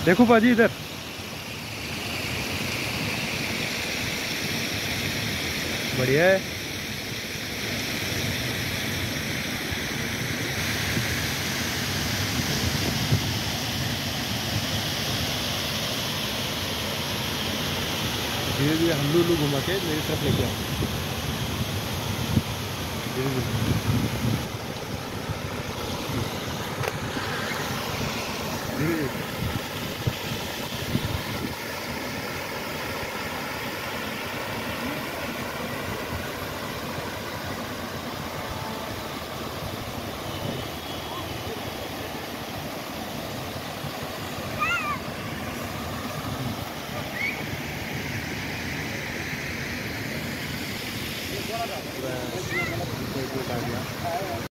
देखो पाजी इधर। बढ़िया है। धीरे धीरे हम लोग घुमा के मेरी तरफ लेके आओ। धीरे धीरे धीरे धीरे।